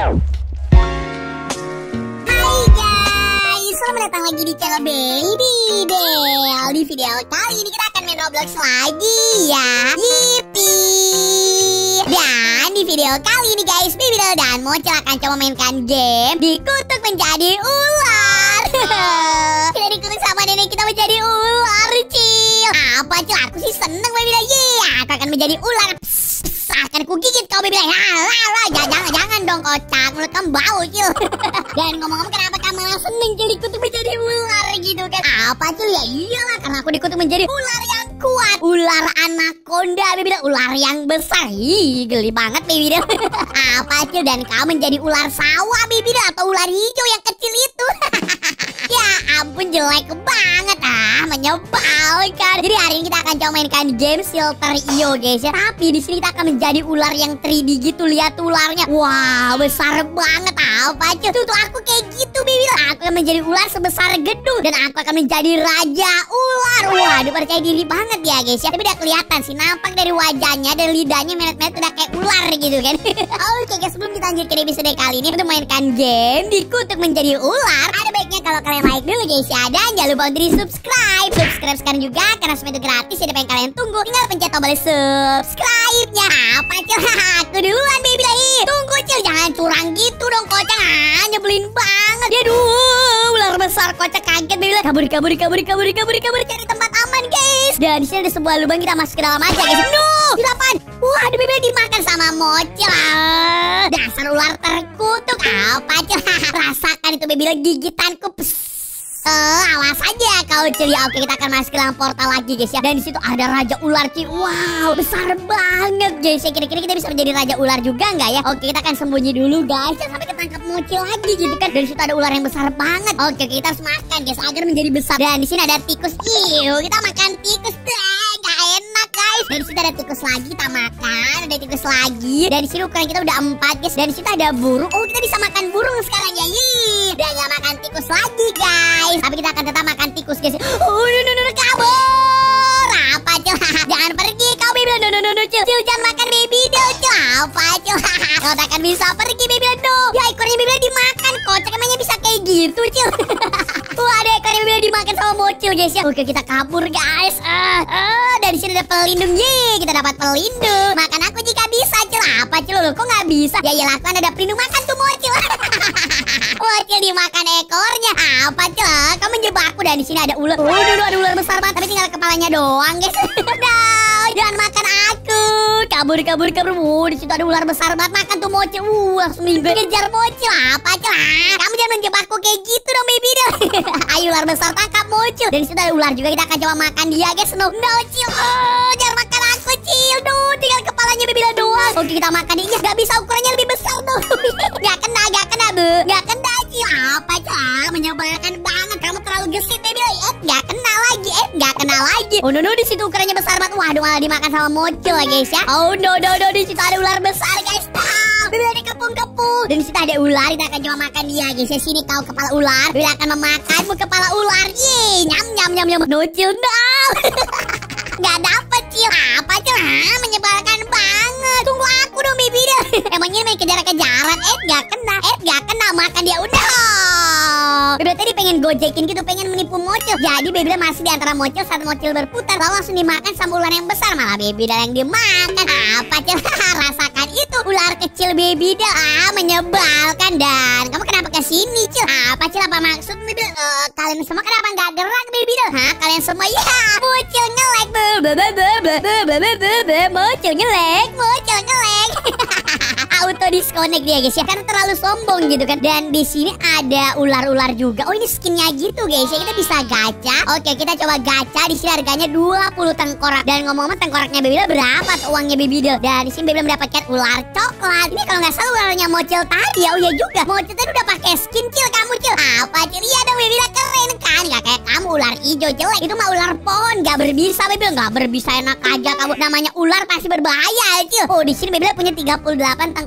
guys, selamat datang lagi di channel Baby Del. Di video kali ini kita akan main Roblox lagi ya. Yippee. Dan di video kali ini guys, Baby Del dan Mocil akan coba mainkan game dikutuk menjadi ular. Kita dikutuk sama nenek kita menjadi ular, Cil. Apa Cil? Aku sih seneng Baby Del. Aku akan menjadi ular. Akan ku gigit kau Baby Del. Jangan dong kocak, mulut kamu bau Cil. Dan ngomong-ngomong, kenapa kamu malah seneng Cil dikutuk menjadi ular gitu kan? Apa Cil? Ya iyalah, karena aku dikutuk menjadi ular yang kuat, ular anaconda Baby Del, ular yang besar. Ih, geli banget Baby Del. Apa Cil? Dan kamu menjadi ular sawah Baby Del, atau ular hijau yang kecil itu. Ya ampun, jelek banget, menyebalkan. Jadi hari ini kita akan coba mainkan game Silter IO guys ya. Tapi di sini kita akan menjadi ular yang 3D gitu. Lihat ularnya, wow besar banget. Apa Cil? Tuh aku kayak gitu Baby Del. Aku akan menjadi ular sebesar gedung dan aku akan menjadi raja ular. Waduh, percaya diri banget ya guys ya. Tapi udah kelihatan sih, nampak dari wajahnya dan lidahnya melet-melet udah kayak ular gitu kan. Oke guys, sebelum kita lanjut ke episode kali ini untuk mainkan game dikutuk menjadi ular, ada baiknya kalau kalian like dulu guys ya. Dan jangan lupa untuk di subscribe sekarang juga, karena semua itu gratis. Jadi apa yang kalian tunggu? Tinggal pencet tombol subscribe-nya. Apa Cil? Aku duluan Baby Del. Tunggu Cil, jangan curang gitu dong kocak. Nyebelin banget. Aduh, ular besar kocak kaget Baby Del. Kabur cari tempat aman guys. Dan di sini ada sebuah lubang, kita masuk ke dalam aja guys. No, di depan. Waduh, Baby Del dimakan sama Mocil. Dasar ular terkutuk. Apa Cil? Rasakan itu Baby Del gigitanku. Awas aja kau Cil. Oke, kita akan masuk ke dalam portal lagi guys ya. Dan di situ ada raja ular Cil. Wow, besar banget guys ya. Kira-kira kita bisa menjadi raja ular juga nggak ya? Oke, kita akan sembunyi dulu guys, jangan sampai ketangkap Mocil lagi gitu kan. Dan di situ ada ular yang besar banget. Oke, kita harus makan guys agar menjadi besar. Dan di sini ada tikus. Kita makan tikus. Gak enak guys. Dan di situ ada tikus lagi, kita makan. Ada tikus lagi. Dan di sini ukuran kita udah 4 guys. Dan di situ ada burung. Oh, kita bisa makan burung sekarang ya. Udah gak makan tikus lagi guys. Tapi kita akan tetap makan tikus guys. Kabur. Apa Cil? Jangan pergi kau Baby Del. No Cil. Jangan makan Baby Del Cil. Apa Cil? Kau tak akan bisa pergi Baby Del. Ya ekornya Baby Del dimakan. Kocak, emangnya bisa kayak gitu Cil? Wah, ada ekornya Baby Del dimakan sama Mocil guys ya. Oke, kita kabur guys. Dan di sini ada pelindung. Kita dapat pelindung. Makan aku jika bisa Cil. Apa Cil? Kok nggak bisa? Ya iyalah, kan ada pelindung. Makan tuh Mocil. Mocil dimakan ekornya. Apa Cil? Kamu menjebak aku. Dan di sini ada ular. Ada ular besar banget. Tapi tinggal kepalanya doang guys. Jangan makan aku. Kabur. Di situ ada ular besar banget. Makan tuh Mocil. Langsung kejar Mocil. Apa Cil? Kamu jangan menjebakku kayak gitu dong Baby Del. Ayo ular besar, tangkap Mocil. Dan di situ ada ular juga. Kita akan coba makan dia guys. No Cil. Jangan makan aku Cil. Tinggal kepalanya Baby Del doang. Oke, kita makan dia. Gak bisa, ukurannya lebih besar tuh. Gak kena Bu. Gak kena Cil. Apa Cil? Menyebalkan banget. Kamu terlalu gesit Baby Del. Gak kena lagi. Oh no, di situ ukurannya besar banget. Waduh, malah dimakan sama Mocil guys ya. Oh no, di situ ada ular besar guys. Baby Del dikepung-kepung. Dan di situ ada ular. Kita akan coba makan dia guys ya. Sini kau kepala ular. Baby Del akan memakanmu kepala ular. Nyam. No Cil, no. Gak dapet Cil. Apa Cil? Menyebalkan banget. Tunggu aku dong Baby Del. Emangnya main kejar-kejaran. Gak kena. Makan dia. Udah. Baby Del tadi pengen gojekin gitu, pengen menipu Mocil. Jadi Baby Del masih di antara Mocil. Saat Mocil berputar, lalu langsung dimakan sama ular yang besar. Malah Baby Del yang dimakan. Apa Cil? Rasakan itu ular kecil Baby Del. Menyebalkan. Dan kamu kenapa kesini Cil? Apa Cil? Apa maksud Baby Del? Kalian semua kenapa nggak gerak Baby Del? Kalian semua ya. Mocil ngelek. Mocil ngelek. Auto disconnect dia guys ya, karena terlalu sombong gitu kan. Dan di sini ada ular-ular juga. Oh, ini skinnya gitu guys ya. Kita bisa gacha. Oke, kita coba gacha. Di sini harganya 20 tengkorak. Dan ngomong-ngomong, tengkoraknya Baby Del berapa tuh uangnya Baby Del? Dan di sini Baby Del mendapatkan ular coklat. Ini kalau nggak salah ularnya Mocil tadi ya. Oh iya juga, Mocil tadi udah pakai skin Cil. Kamu Cil. Apa Cil? Iya dong Baby Del, keren kan? Gak kayak kamu ular hijau jelek. Itu mah ular pohon, gak berbisa Baby Del. Gak berbisa, enak aja kamu. Namanya ular pasti berbahaya Cil. Oh, di sini Baby Del punya 38 tengkorak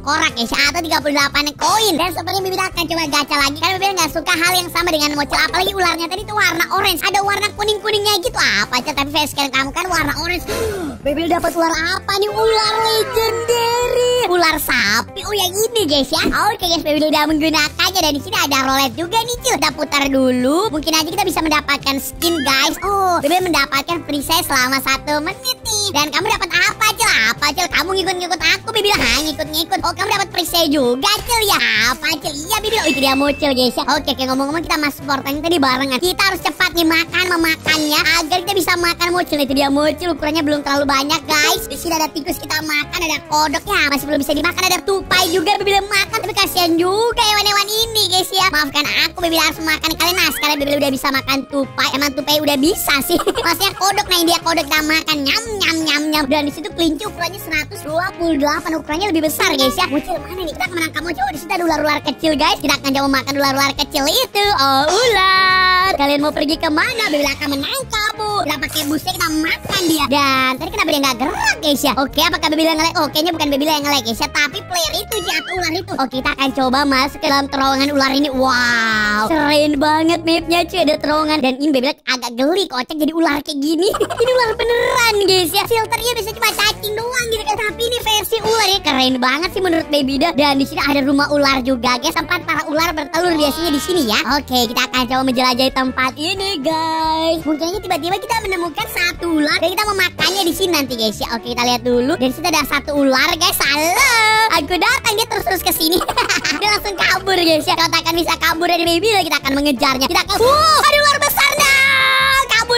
tengkorak guys ya, atau 38 koin. Dan seperti Baby akan coba gacha lagi karena Baby nggak suka hal yang sama dengan Mocil. Apalagi ularnya tadi tuh warna orange, ada warna kuning-kuningnya gitu. Apa aja tapi facecam kamu kan warna orange. Baby dapat ular apa nih? Ular legendary, ular sapi. Oh yang ini guys ya. Oke guys, Baby udah menggunakannya dan di sini ada roulette juga nih Cil. Kita putar dulu, mungkin aja kita bisa mendapatkan skin guys. Oh, Baby mendapatkan princess selama 1 menit nih. Dan kamu dapat apa Cil? Apa Cil? Kamu ngikut-ngikut aku Baby lah, ngikut-ngikut. Oh kamu dapat princess juga Cil ya? Apa Cil? Iya Baby. Oh itu dia Mocil guys ya. Oke ngomong-ngomong kita masuk portal tadi barengan. Kita harus cepat nih memakannya agar kita bisa makan Mocil. Itu dia Mocil, ukurannya belum terlalu banyak guys. Di sini ada tikus kita makan, ada kodok ya masih belum bisa dimakan, ada tupai juga Baby makan. Tapi kasihan juga hewan-hewan ini guys ya. Maafkan aku Baby harus makan kalian. Nah sekarang Baby udah bisa makan tupai. Emang tupai udah bisa sih. Maksudnya kodok, nah ini dia kodok kita makan. Nyam nyam nyam nyam. Dan di situ kelinci ukurannya 128, ukurannya lebih besar guys ya. Mocil mana nih? Kita akan menangkap Mocil. Oh, di situ ada ular-ular kecil guys. Kita akan coba makan ular-ular kecil itu. Oh ular, kalian mau pergi kemana? Baby akan menangkapmu. Kita pakai busnya, kita makan dia. Dan tadi kenapa dia nggak gerak guys ya? Oke, apakah Baby yang nge-lag? Oh, kayaknya bukan Baby yang nge-lag guys ya, tapi player itu sih atau ular itu. Oke, kita akan coba masuk ke dalam terowongan ular ini. Wow, keren banget mapnya cuy, ada terowongan. Dan ini Baby agak geli kocak jadi ular kayak gini. Ini ular beneran guys ya. Filternya bisa cuma cacing doang gitu kan, tapi ini versi ular ya, keren banget sih menurut Baby dah. Dan di sini ada rumah ular juga guys, tempat para ular bertelur biasanya di sini ya. Oke, kita akan coba menjelajahi tempat ini guys. Mungkin aja tiba-tiba kita menemukan satu ular dan kita memakannya di sini nanti guys ya. Oke, kita lihat dulu. Dan di situ ada satu ular guys. Halo, aku datang, dia terus ke sini. Dia langsung kabur guys ya. Kalau tak akan bisa kabur dari Baby, kita akan mengejarnya. Kita akan ada ular besar dah. Kabur.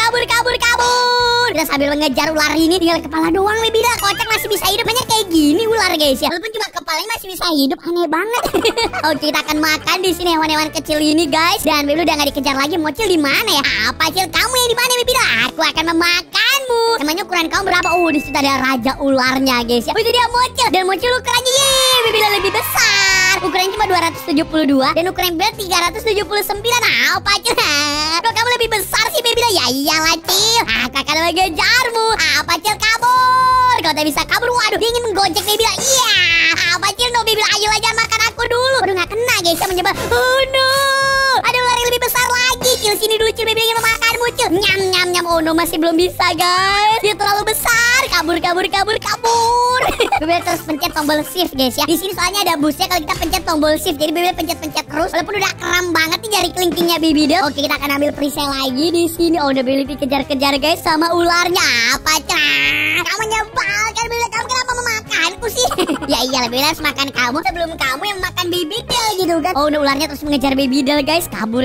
Kita sambil mengejar ular ini, tinggal kepala doang Baby dah. Kocak masih bisa hidup, banyak kayak gini ular guys ya. Walaupun cuma kepalanya masih bisa hidup, aneh banget. Oke, kita akan makan di sini hewan-hewan kecil ini guys. Dan Baby udah nggak dikejar lagi. Mocil di mana ya? Apa Cil? Kamu yang di mana Baby dah? Aku akan memakanmu. Emangnya ukuran kamu berapa? Oh, di situ ada raja ularnya guys ya. Oh, itu dia Mocil. Dan Mocil ukurannya Baby lebih besar. Ukurannya cuma 272 dan ukuran Baby 379. Apa Cil? Kok kamu lebih besar sih Baby dah? Ya iyalah Cil. Aku akan mengejarmu. Apa Cil, kabur? Kau tak bisa kabur. Waduh, dia ingin menggojek Baby dah. Iya. Apa Cil? No Baby, ayo aja makan aku dulu. Waduh, nggak kena guys ya, menyebar. Oh no, ada ular yang lebih besar lagi. Cil sini dulu Cil, Baby ingin memakanmu Cil. Nyam nyam nyam. Oh no, masih belum bisa guys, dia terlalu besar. Kabur. Baby terus pencet tombol shift guys ya. Di sini soalnya ada busnya, kalau kita pencet tombol shift jadi Baby pencet terus. Walaupun udah kram banget nih jari kelingkingnya Baby deh. Oke, kita akan ambil perisai lagi di sini. Oh, udah Baby dikejar-kejar guys sama ularnya. Apa Cak? Kamu nyebalkan Baby, kamu kenapa memakanku sih? Ya iyalah, Baby harus makan kamu sebelum kamu yang makan Baby Del gitu kan. Oh, udah ularnya terus mengejar Baby Del guys. Kabur.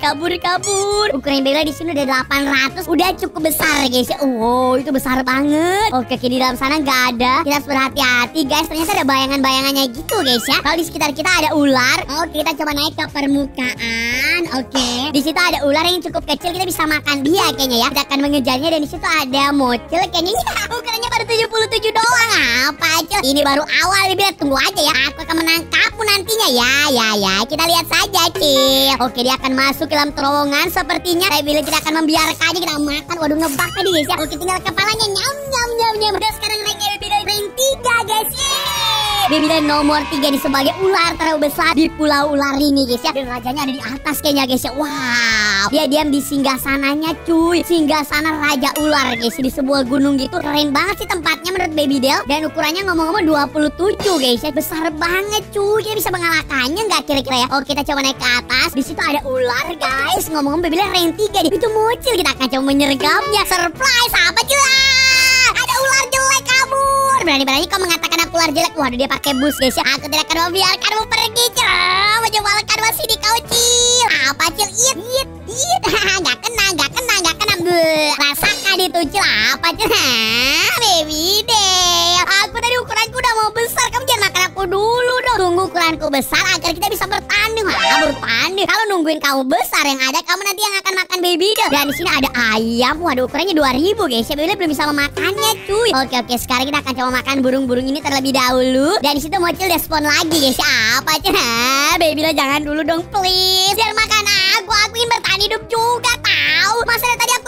Ukuran Baby di sini udah 800, udah cukup besar guys ya. Oh, itu besar banget. Oke, di dalam sana nggak ada. Kita harus berhati-hati guys. Ternyata ada bayangan-bayangannya gitu guys ya. Kalau di sekitar kita ada ular. Oke, kita coba naik ke permukaan. Oke, di situ ada ular yang cukup kecil. Kita bisa makan dia kayaknya ya. Kita akan mengejarnya dan di situ ada Mocil kayaknya. Ukurannya baru 77 doang. Apa aja? Ini baru awal Baby. Tunggu aja ya. Aku akan menangkapmu nantinya ya. Kita lihat saja Cil. Oke, dia akan masuk ke dalam terowongan sepertinya. Baby kita akan membiarkannya kita makan. Waduh, ngebak tadi guys ya. Oke, tinggal kepalanya. Nyam. Udah sekarang ranknya Baby rank 3 guys. Baby nomor 3 nih sebagai ular terbesar di pulau ular ini guys ya. Dan rajanya ada di atas kayaknya guys ya. Wow, dia diam di singgasananya cuy. Singgasana raja ular guys, di sebuah gunung gitu. Keren banget sih tempatnya menurut Baby Del. Dan ukurannya ngomong-ngomong 27 guys ya. Besar banget cuy. Kita bisa mengalahkannya nggak kira-kira ya? Oke, kita coba naik ke atas. Di situ ada ular guys. Ngomong-ngomong Baby Del rank 3 nih. Itu Mocil, kita akan coba menyergamnya. Surprise, apa jelas? Ada ular jelek kabur. Berani-berani kau mengatakan aku ular jelek. Waduh, dia pakai bus guys ya. Aku tidak akan membiarkanmu pergi Cil. Menyebalkan masih di kau Cil. Apa Cil? It. Gak kena. Rasakan itu Cil. Apa Cil? Baby Del, aku tadi ukuranku udah mau besar. Kamu jangan makan aku dulu dong. Tunggu ukuranku besar agar kita bisa bertanding. Bertanding. Kalau nungguin kamu besar yang ada kamu nanti yang akan makan Baby Del. Dan di sini ada ayam. Waduh, ukurannya 2000 guys ya. Baby Del belum bisa memakannya cuy. Oke, sekarang kita akan coba makan burung-burung ini terlebih dahulu. Dan di situ Mocil udah spawn lagi guys ya. Apa Cil? Baby Del jangan dulu dong please. Jangan makan aku ingin bertahan hidup juga tahu. Masa dari tadi aku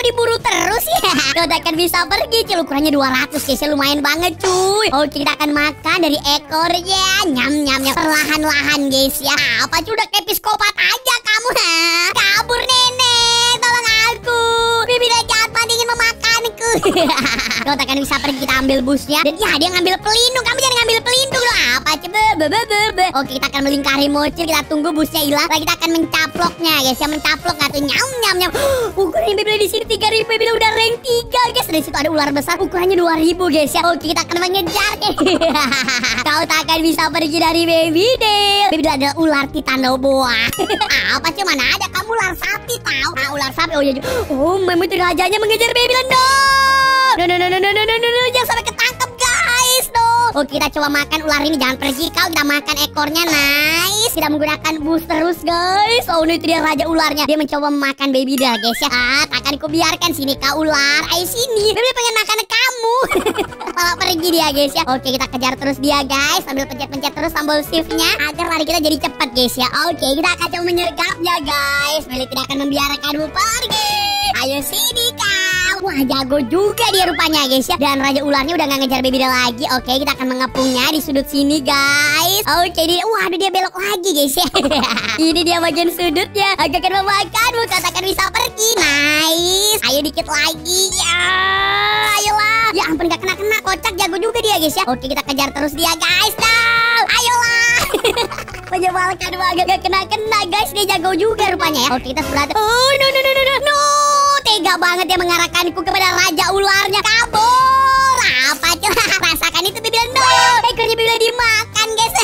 diburu terus ya? Kau tak akan bisa pergi, Cil. Ukurannya 200 guys ya, lumayan banget cuy. Oke, kita akan makan dari ekornya. Nyam nyam nyam. Perlahan-lahan guys ya. Apa cuy, udah kayak psikopat aja kamu, ha? Kabur nenek, tolong aku. Bibi dan jahat banget ingin memakanku. Kau tak akan bisa pergi, kita ambil busnya. Dan ya, dia ngambil pelindung. Kamu jangan ngambil pelindung loh. Apa coba? Oke, kita akan melingkari Mocil. Kita tunggu busnya hilang. Lalu kita akan mencaploknya guys ya. Mencaplok gak tuh? Nyam nyam nyam. Ukurannya Bibi di sini 3.000. Bibi udah rank 3 guys. Dari situ ada ular besar. Ukurannya 2.000 guys ya. Oke, kita akan mengejar. Kau tak akan bisa pergi dari Baby Del. Baby Del adalah ular titanoboa. Apa cuy, mana ada kamu ular sapi tahu? Ah, ular sapi. Oh iya. Oh, memang itu rajanya mengejar Baby Del. No, jangan sampai ketangkep guys. No. Oke, kita coba makan ular ini. Jangan pergi kau. Kita makan ekornya. Nice. Kita menggunakan bus terus guys. Oh, itu dia raja ularnya. Dia mencoba memakan Baby Del guys ya. Takkan ku biarkan. Sini kau ular. Ayo sini. Baby pengen makan kamu. Malah pergi dia guys ya. Oke, kita kejar terus dia guys. Sambil pencet-pencet terus tombol shift-nya agar lari kita jadi cepat guys ya. Oke, kita akan coba menyergapnya guys. Baby tidak akan membiarkanmu pergi. Ayo sini kau. Wah, jago juga dia rupanya guys ya. Dan raja ularnya udah gak ngejar Baby Del lagi. Oke, kita akan mengepungnya di sudut sini guys. Oke, waduh dia belok lagi guys ya. Ini dia bagian sudutnya. Aku akan memakanmu, katakan bisa pergi. Nice. Ayo dikit lagi ya. Ayolah. Ya ampun, gak kena-kena. Kocak, jago juga dia guys ya. Oke, kita kejar terus dia guys. Nah, ayolah. Menyebalkan banget. Gak kena-kena guys. Dia jago juga rupanya ya. Oke, kita sudah. Oh no. Tega banget dia mengarahkanku kepada raja ularnya. Kabur. Apa cuy? Rasakan itu Baby Del. No. Ekornya Baby Del dimakan guys.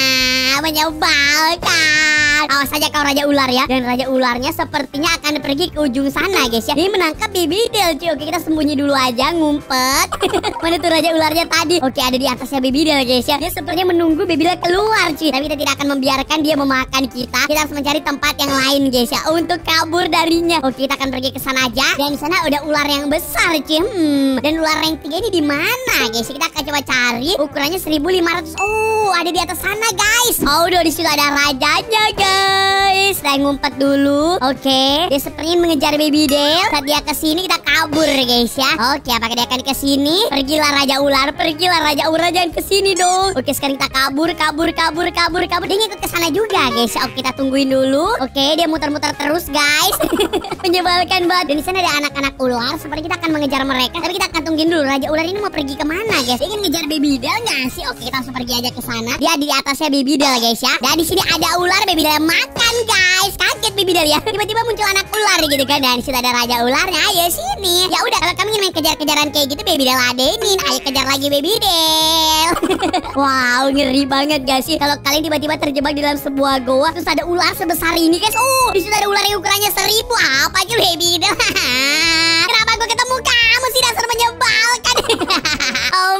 Menyebalkan. Awas saja kau raja ular ya. Dan raja ularnya sepertinya akan pergi ke ujung sana guys ya. Dia menangkap Baby Del cuy. Oke, kita sembunyi dulu aja. Ngumpet. Mana tuh raja ularnya tadi? Oke, ada di atasnya Baby Del guys ya. Dia sepertinya menunggu Baby Del keluar cuy. Tapi kita tidak akan membiarkan dia memakan kita. Kita harus mencari tempat yang lain guys ya, untuk kabur darinya. Oke, kita akan pergi ke sana aja. Dan di sana udah ular yang besar cuy. Dan ular rank 3 ini di mana guys? Kita akan coba cari. Ukurannya 1.500. Oh, ada di atas sana guys. Oh, di situ ada rajanya guys. Saya ngumpet dulu. Oke, dia sepertinya mengejar Baby Del. Saat dia kesini kita kabur guys ya. Oke, apakah dia akan kesini? Pergilah raja ular. Jangan kesini dong. Oke, sekarang kita kabur. Dia ngikut ke sana juga guys. Oke, kita tungguin dulu. Oke, dia muter-muter terus guys. Menyebalkan banget. Dan di sana ada anak-anak ular. Seperti kita akan mengejar mereka. Tapi kita akan tungguin dulu. Raja ular ini mau pergi kemana guys? Dia ingin ngejar Baby Del nggak sih? Oke, kita langsung pergi aja ke sana. Dia di atasnya Baby Del guys ya. Dan di sini ada ular. Baby Del makan guys. Kaget Baby Del ya. Tiba-tiba muncul anak ular gitu kan. Dan di situ ada raja ularnya. Ayo sini. Ya udah, kalau kamu ingin main kejar-kejaran kayak gitu, Baby Del ladenin. Ayo kejar lagi Baby Del. Wow, ngeri banget guys sih. Kalau kalian tiba-tiba terjebak di dalam sebuah goa, terus ada ular sebesar ini guys. Di situ ada ular yang ukurannya 1000. Apa aja Baby Del? Kenapa gue ketemu kamu sih, dasar menyebalkan. Oh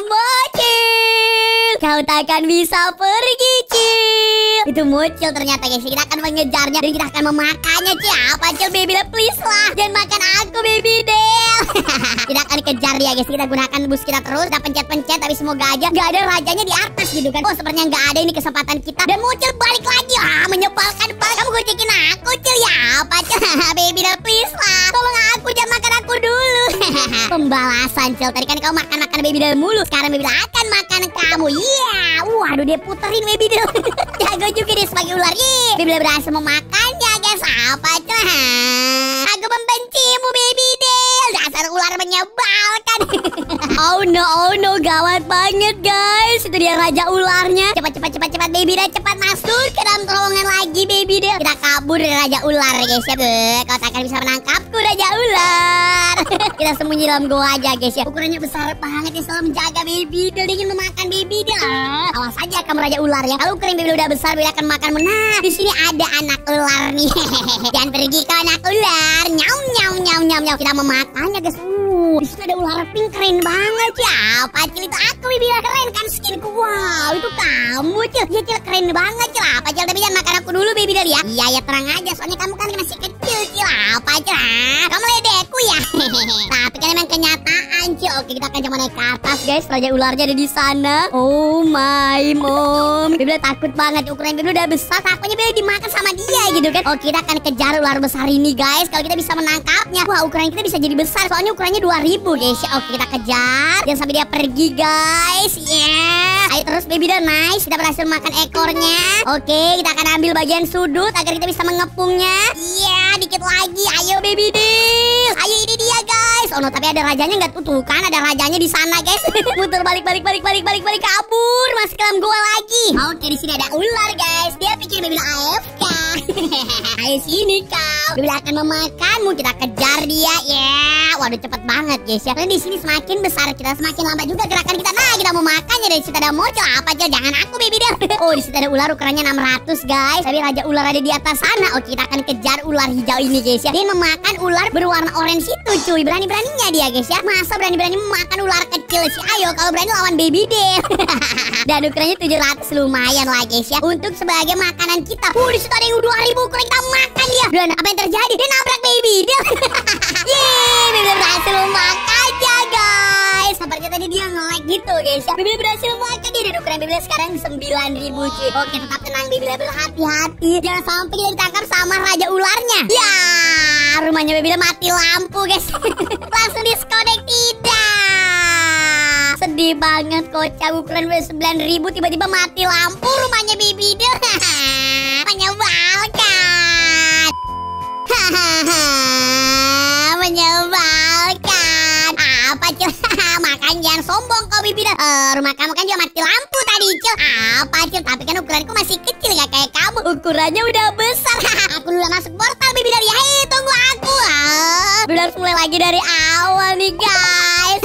Mocil, kau takkan bisa pergi Cil. Itu Mocil ternyata guys. Kita akan mengejarnya dan kita akan memakannya Cil. Apa Cil? Baby Del please lah, jangan makan aku Baby Del. Kita akan kejar dia guys. Kita gunakan bus kita terus. Kita pencet-pencet, tapi semoga aja gak ada rajanya di atas gitu kan. Oh, sepertinya gak ada. Ini kesempatan kita. Dan Mocil balik lagi. Menyebalkan banget. Kamu gocekin aku Cil ya. Apa Cil? Baby Del please lah, tolong aku, jangan makan aku dulu. Pembalasan Cil. Tadi kan kau makan Baby Del mulu. Sekarang Baby Del akan makan kamu. Iya. Waduh, dia puterin Baby Del. Jago juga dia sebagai ular. Baby Del berhasil memakannya guys. Apa Cil? Aku membencimu Baby Del, dasar ular menyebalkan. Oh no, gawat banget guys. Itu dia raja ularnya. Cepat Baby Del, cepat masuk ke dalam terowongan lagi Baby Del. Kita kabur dari raja ular guys ya. Kau tak akan bisa menangkapku raja ular. Kita sembunyi dalam goa aja guys ya. Ukurannya besar banget ya, selalu menjaga Baby Del. Dia ingin memakan Baby Del. Awas aja kamu raja ular ya. Kalau ukuran Baby Del udah besar, Baby Del akan makanmu. Nah, di sini ada anak ular nih. Jangan pergi kau anak ular. Nyam. Kita memakannya guys. Di situ ada ular pink, keren banget ya. Apa Cil? Itu aku Baby Del, keren kan skinku. Wow, itu kamu Cil. Iya Cil, keren banget Cil. Apa Cil? Tapi jangan makan aku dulu Baby Del ya. Iya ya, tenang aja. Soalnya kamu kan masih kecil Cil. Apa Cil? Kamu ledekku ya. Tapi kan emang kenyataan aman, Cil. Oke, kita akan coba naik ke atas, guys. Raja ularnya ada di sana. Oh my mom. Bebel takut banget. Ukuran Bebel udah besar. Takutnya Bebel dimakan sama dia gitu kan. Oke, kita akan kejar ular besar ini, guys. Kalau kita bisa menangkapnya. Wah, ukuran kita bisa jadi besar. Soalnya ukurannya 2000, guys. Oke, kita kejar. Jangan sampai dia pergi, guys. Yeah. Ayo terus, baby dah. Nice. Kita berhasil makan ekornya. Oke, kita akan ambil bagian sudut agar kita bisa mengepungnya. Iya, dikit lagi. Ayo, baby deal. Ayo, ini dia, guys. Oh no, tapi ada rajanya nggak tuh kan? Ada rajanya di sana, guys. Muter balik, kabur. Masih ke dalam gua lagi. Oke, di sini ada ular, guys. Dia pikir baby AFK. Ayo sini kau. Baby akan memakanmu. Kita kejar dia. Yeah. Waduh, cepet banget, guys ya. Karena di sini semakin besar kita, semakin lambat juga gerakan kita. Nah, kita mau makannya. Dari situ ada mocel apa aja. Jangan aku, baby deal. Oh, di situ ada ular ukurannya 600, guys. Tapi raja ular ada di atas sana. Oke, kita akan kejar ular hijau ini, guys ya. Dia memakan ular berwarna orange itu, cuy. Berani-beraninya dia, guys ya. Masa berani-berani memakan ular kecil sih? Ayo, kalau berani lawan baby deal. Dan ukurannya 700, lumayan lah, guys ya. Untuk sebagai makanan kita. Di situ ada yang 2000 ukuran, kita makan dia. Dan apa yang terjadi? Dia nabrak baby deal. Yeay, baby berhasil memakannya, guys. Sepertinya tadi dia nge-lag gitu, guys ya. Baby berhasil makan dia. Dan ukuran baby sekarang 9000, cuy. Oke, tetap tenang, baby berhati-hati. Jangan sampai dia ditangkap sama raja ularnya. Ya, rumahnya baby mati lampu, guys. Langsung disconnect. Tidak. Sedih banget, kocak. Ukuran 9000 tiba-tiba mati lampu rumahnya baby deal. Menyebalkan. Menyebalkan. Apa, Cil? Makan jangan sombong kau, baby deal. Rumah kamu kan juga mati lampu tadi, Cil. Apa, Cil? Tapi kan ukuranku masih kecil, gak kayak kamu. Ukurannya udah besar. Aku dulu masuk portal, baby deal. Ya, tunggu aku. Baby harus mulai lagi dari awal nih, guys.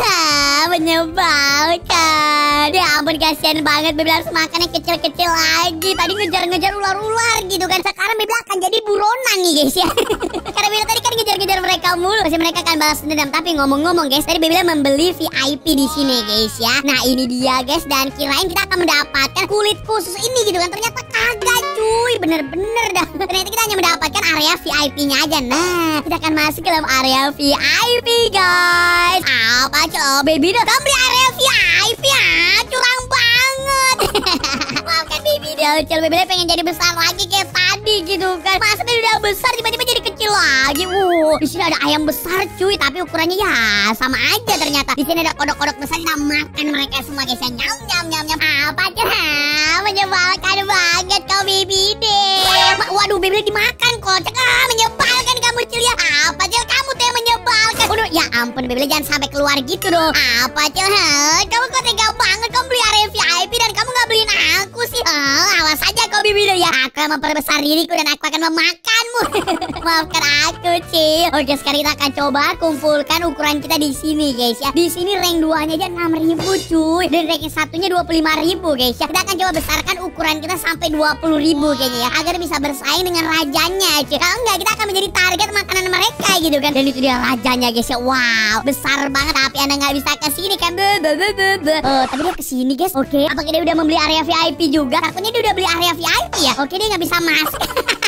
Menyebalkan. Ya ampun, kasihan banget. Baby harus makan yang kecil-kecil lagi. Tadi ngejar-ngejar ular-ular gitu kan. Sekarang baby akan jadi buronan nih, guys ya. Karena baby tadi kan ngejar-ngejar mereka mulu. Pasti mereka akan balas dendam. Tapi ngomong-ngomong, guys, tadi baby membeli VIP di sini, guys ya. Nah, ini dia, guys. Dan kirain kita akan mendapatkan kulit khusus ini gitu kan. Ternyata kagak, cuy. Bener-bener dah. Ternyata kita hanya mendapatkan area VIP-nya aja. Nah, kita akan masuk ke dalam area VIP, guys. Apa, coba baby dah. Kamu beli area VIP ya? Curang banget. Maafkan baby dia. Baby dia pengen jadi besar lagi kayak tadi gitu kan. Masa baby udah besar tiba-tiba jadi kecil lagi. Di sini ada ayam besar, cuy. Tapi ukurannya ya sama aja ternyata. Di sini ada kodok-kodok besar. Kita makan mereka semua, guys. Nyam nyam nyam nyam. Apa aja? Menyebalkan banget kau baby dia. Waduh, baby dimakan kok. Menyebalkan kamu, Cil ya. Apa, Cil? Kamu tuh yang menyebalkan. Waduh, ya ampun, baby jangan sampai keluar gitu dong. Apa, Cil? Kamu kok tega banget. Kamu beli area VIP dan kamu gak beliin aku sih. Awas aja kau baby ya. Aku yang memperbesar diriku dan aku akan memakanmu. Maafkan aku, Cil. Oke, sekarang kita akan coba kumpulkan ukuran kita di sini, guys ya. Di sini rank 2-nya aja 6000, cuy. Dan rank 1-nya 25000, guys ya. Kita akan coba besarkan ukuran kita sampai 20000 kayaknya ya, agar bisa bersaing dengan rajanya, cuy. Kalau enggak, kita akan menjadi target makanan mereka gitu kan. Dan itu dia rajanya, guys ya. Wow, besar banget. Tapi Anda nggak bisa ke sini kan. Tapi dia kesini, guys. Oke, apakah dia udah membeli area VIP juga? Takutnya dia udah beli area VIP ya. Oke, dia nggak bisa masuk.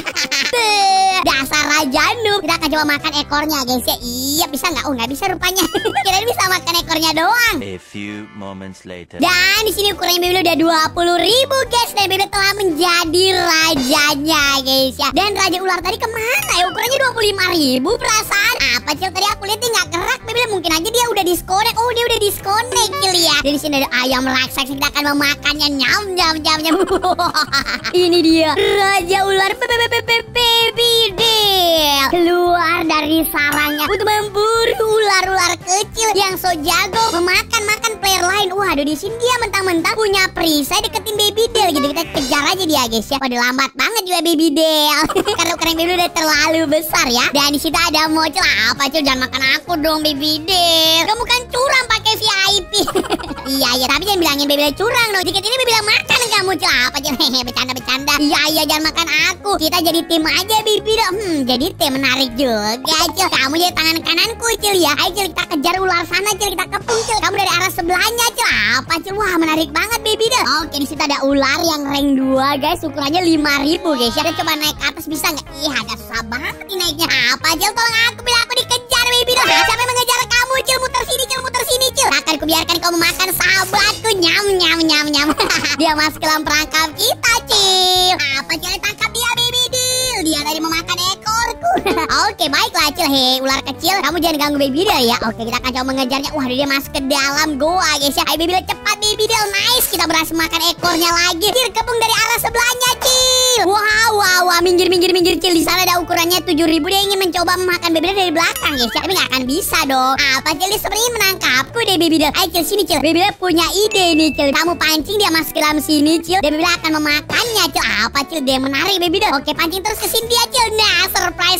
Dasar raja noob. Kita akan coba makan ekornya, guys ya. Iya, bisa nggak? Oh, nggak bisa rupanya. Kirain bisa makan ekornya doang. A few moments later. Dan di sini ukurannya baby udah 20000, guys. Dan baby telah menjadi rajanya, guys ya. Dan raja ular tadi kemana ya? Ukurannya 25000 perasaan. Apa, Cil? Tadi aku lihat dia nggak gerak. Baby mungkin aja dia udah disconnect. Oh, dia udah disconnect, Cil ya. Dan di sini ada ayam raksasa. Kita akan memakannya. Nyam nyam nyam nyam. Ini dia raja ular baby deal. Keluar dari sarangnya untuk memburu ular-ular kecil yang so jago memakan player lain. Waduh, di sini dia mentang-mentang punya perisai deketin baby deal gitu. Kita kejar aja dia, guys ya. Waduh, lambat banget juga baby deal. Karena ukuran baby udah terlalu besar ya. Dan di situ ada mocel. Apa, Cil? Jangan makan aku dong, baby deal. Kamu kan curang pakai VIP. Iya, tapi jangan bilangin baby deal curang dong. Dikit ini baby deal makan kamu, Cil. Apa, Cil? Bercanda. Iya, jangan makan aku. Kita jadi tim aja, baby deal. Jadi tim menarik juga, Cil. Kamu jadi tangan kananku, Cil ya. Ayo, Cil, kita kejar ular sana, Cil. Kita kepung, Cil. Kamu dari arah sebelahnya, Cil. Apa, Cil? Wah, menarik banget, baby deal. Oke, di situ ada ular yang rank 2, guys. Ukurannya 5000, guys. Kita coba naik ke atas, bisa nggak? Ih, agak susah banget nih naiknya. Apa, Cil? Tolong aku, bila aku dikejar, baby deal. Siapa yang mengejar kamu, kamu Cil, muter sini Cil, muter sini Cil. Akan kubiarkan kamu makan sahabatku. Nyam nyam nyam nyam. Dia masuk ke dalam perangkap kita Cil. Apa Cil, tangkap dia baby deal. Dia tadi memakan ekorku. Oke baiklah Cil. Hei ular kecil, kamu jangan ganggu baby deal ya. Oke kita akan coba mengejarnya. Wah dia masuk ke dalam goa guys ya. Ayo baby deal cepat baby deal. Nice, kita berhasil makan ekornya lagi. Cil kepung dari arah sebelahnya Cil. Wah minggir Cil. Di sana ada ukurannya 7.000. Dia ingin mencoba memakan baby deal dari belakang guys ya. Tapi nggak akan bisa dong. Apa Cil, dia sebenarnya menangkapku deh baby deal. Ayo Cil sini Cil. Baby deal punya ide nih Cil. Kamu pancing dia masuk ke dalam sini Cil. Dan baby deal akan memakannya Cil. Apa Cil, dia menarik baby deal. Oke pancing terus ke sini dia Cil. Nah surprise.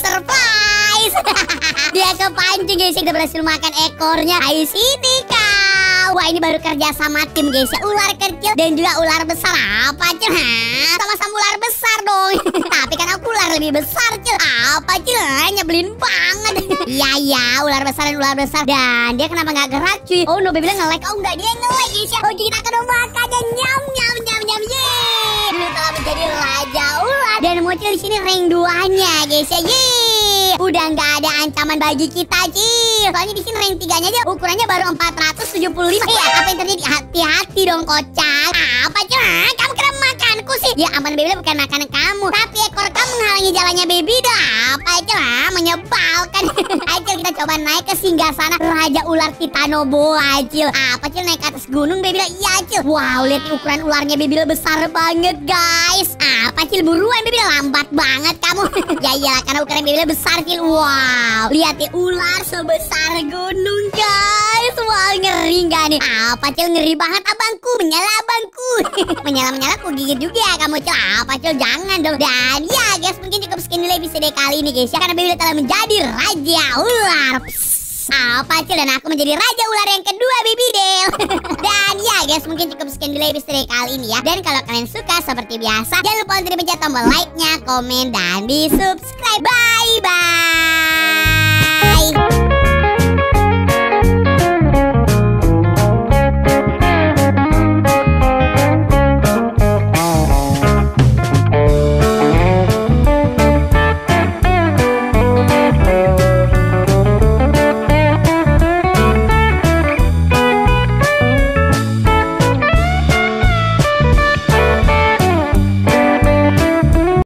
Dia kepancing guys. Kita berhasil makan ekornya. Ayo sini kau. Wah ini baru kerja sama tim guys ya. Ular kecil dan juga ular besar. Apa Cil? Sama-sama ular besar dong. Tapi kan aku ular lebih besar Cil. Apa Cil? Nyebelin banget. Iya ular besar dan ular besar. Dan dia kenapa nggak gerak cuy? Oh no baby nge-lag. Oh enggak, dia nge-lag guys ya. Oke kita akan memakannya. Nyam. Yeay. Dia telah menjadi raja ular. Dan muncul di sini rank 2-nya guys ya. Yeay. Udah nggak ada ancaman bagi kita Cil. Soalnya di sini rank 3-nya aja ukurannya baru 475. Iya apa yang terjadi? Hati-hati dong kocak. Apa Cil? Kamu kena makanku sih. Ya aman baby bukan makanan kamu. Tapi ekor kamu menghalangi jalannya baby dah. Apa Cil? Menyebalkan. Ayo Cil kita coba naik ke singgasana Raja Ular Titanoboa Cil. Apa Cil, naik ke atas gunung baby? Iya Cil. Wow lihat ukuran ularnya baby besar banget guys. Apa Cil, buruan baby, lambat banget kamu. Ya iyalah karena ukuran baby besar Cil. Wow lihat ya ular sebesar gunung guys. Wah ngeri gak nih? Apa Cil, ngeri banget abangku. Menyala abangku. Menyala aku gigit juga ya kamu Cil. Apa Cil, jangan dong. Dan ya guys mungkin cukup sekian dulu episode kali ini guys ya. Karena baby telah menjadi Raja Ular. Apa Cil, dan aku menjadi Raja Ular yang kedua baby Del. Dan ya guys mungkin cukup sekian dulu episode kali ini ya. Dan kalau kalian suka seperti biasa jangan lupa untuk dipencet tombol like-nya, komen, dan di subscribe. Bye bye.